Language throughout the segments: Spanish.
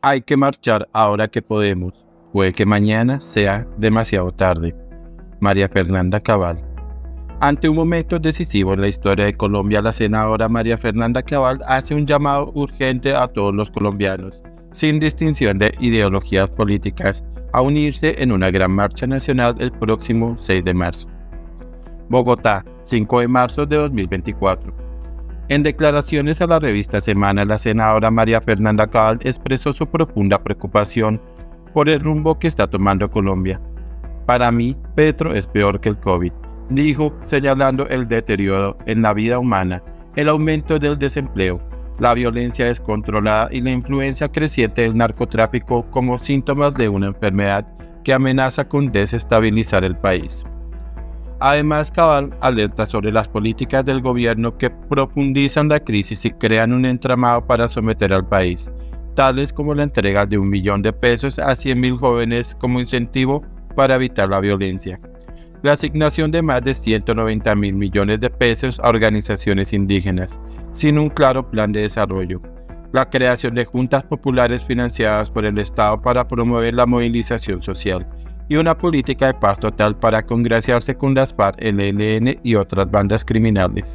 Hay que marchar ahora que podemos. Puede que mañana sea demasiado tarde. María Fernanda Cabal. Ante un momento decisivo en la historia de Colombia, la senadora María Fernanda Cabal hace un llamado urgente a todos los colombianos, sin distinción de ideologías políticas, a unirse en una gran marcha nacional el próximo 6 de marzo. Bogotá, 5 de marzo de 2024. En declaraciones a la revista Semana, la senadora María Fernanda Cabal expresó su profunda preocupación por el rumbo que está tomando Colombia. Para mí, Petro es peor que el COVID, dijo, señalando el deterioro en la vida humana, el aumento del desempleo, la violencia descontrolada y la influencia creciente del narcotráfico como síntomas de una enfermedad que amenaza con desestabilizar el país. Además, Cabal alerta sobre las políticas del gobierno que profundizan la crisis y crean un entramado para someter al país, tales como la entrega de $1 millón a 100.000 jóvenes como incentivo para evitar la violencia, la asignación de más de 190.000 millones de pesos a organizaciones indígenas, sin un claro plan de desarrollo, la creación de juntas populares financiadas por el Estado para promover la movilización social, y una política de paz total para congraciarse con las FARC, el ELN y otras bandas criminales.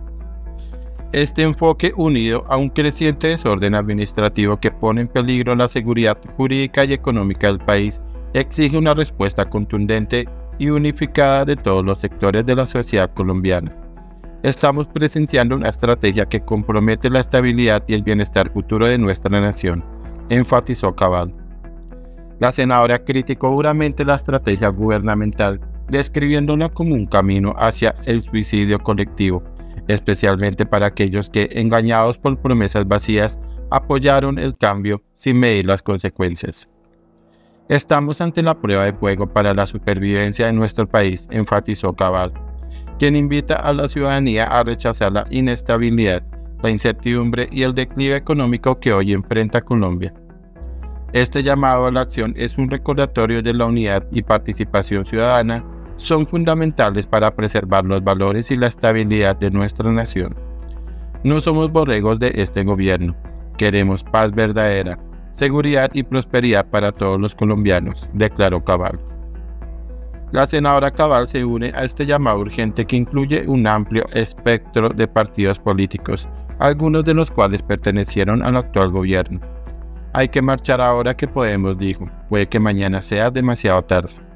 Este enfoque, unido a un creciente desorden administrativo que pone en peligro la seguridad jurídica y económica del país, exige una respuesta contundente y unificada de todos los sectores de la sociedad colombiana. Estamos presenciando una estrategia que compromete la estabilidad y el bienestar futuro de nuestra nación, enfatizó Cabal. La senadora criticó duramente la estrategia gubernamental, describiéndola como un camino hacia el suicidio colectivo, especialmente para aquellos que, engañados por promesas vacías, apoyaron el cambio sin medir las consecuencias. Estamos ante la prueba de fuego para la supervivencia de nuestro país, enfatizó Cabal, quien invita a la ciudadanía a rechazar la inestabilidad, la incertidumbre y el declive económico que hoy enfrenta Colombia. Este llamado a la acción es un recordatorio de la unidad y participación ciudadana, son fundamentales para preservar los valores y la estabilidad de nuestra nación. No somos borregos de este gobierno, queremos paz verdadera, seguridad y prosperidad para todos los colombianos, declaró Cabal. La senadora Cabal se une a este llamado urgente que incluye un amplio espectro de partidos políticos, algunos de los cuales pertenecieron al actual gobierno. Hay que marchar ahora que podemos, dijo, puede que mañana sea demasiado tarde.